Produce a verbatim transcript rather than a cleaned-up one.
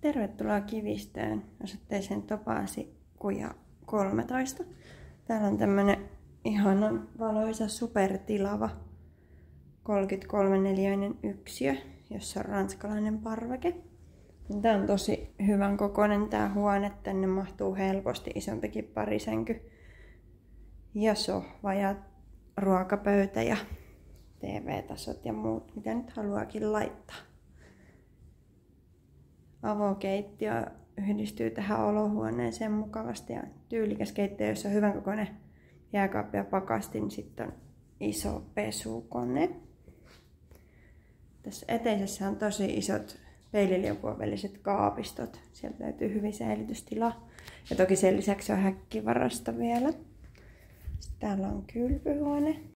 Tervetuloa Kivistöön osoitteeseen Topaasikuja kolmetoista. Täällä on tämmönen ihanan valoisa supertilava kolmekymmentäkolme neliöinen yksiö, jossa on ranskalainen parveke. Tää on tosi hyvän kokoinen tää huone. Tänne mahtuu helposti isompikin parisänky ja sohva ja ruokapöytä ja T V-tasot ja muut, mitä nyt haluaakin laittaa. Avokeittiö yhdistyy tähän olohuoneeseen mukavasti ja tyylikäs keittiö, jossa on hyvän kokoinen jääkaappi ja pakastin. Sitten on iso pesukone. Tässä eteisessä on tosi isot peililiukuväliset kaapistot. Sieltä löytyy hyvin säilytystila. Ja toki sen lisäksi on häkkivarasto vielä. Sitten täällä on kylpyhuone.